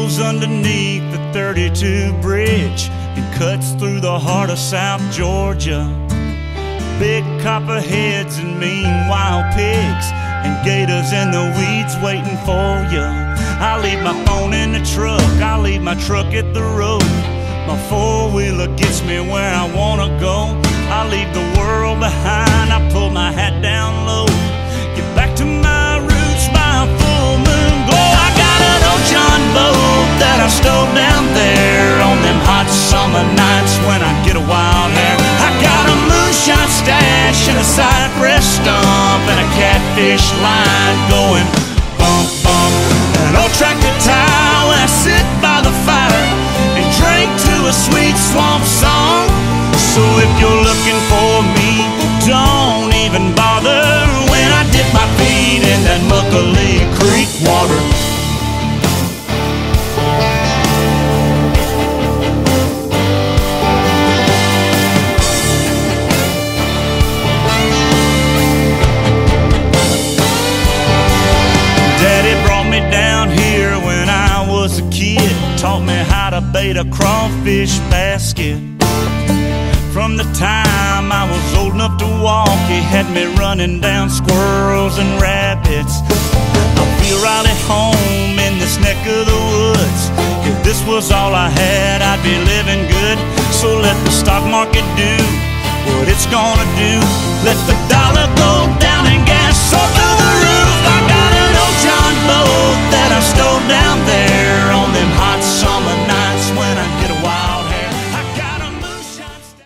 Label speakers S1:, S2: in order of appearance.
S1: flows underneath the 32 bridge and cuts through the heart of South Georgia. Big copperheads and mean wild pigs and gators in the weeds waiting for you. I leave my phone in the truck, I leave my truck at the road. My four-wheeler gets me where I wanna go. I leave the world behind, I pull my hat down low. Get back to my roots by a full moon glow. I got an old John boat that I stole down there on them hot summer nights when I get a wild hair. I got a moonshine stash and a cypress stump and a catfish line going bump, bump. An old tractor tire when I sit by the fire and drink to a sweet swamp song. So if you're looking for me, don't even bother when I dip my feet in that Muckalee Creek water. Daddy brought me down here when I was a kid, taught me how to bait a crawfish basket. From the time I was old enough to walk, he had me running down squirrels and rabbits. I feel right at home in this neck of the woods. If this was all I had, I'd be living good. So let the stock market do what it's gonna do. Let the dollar go down and gas so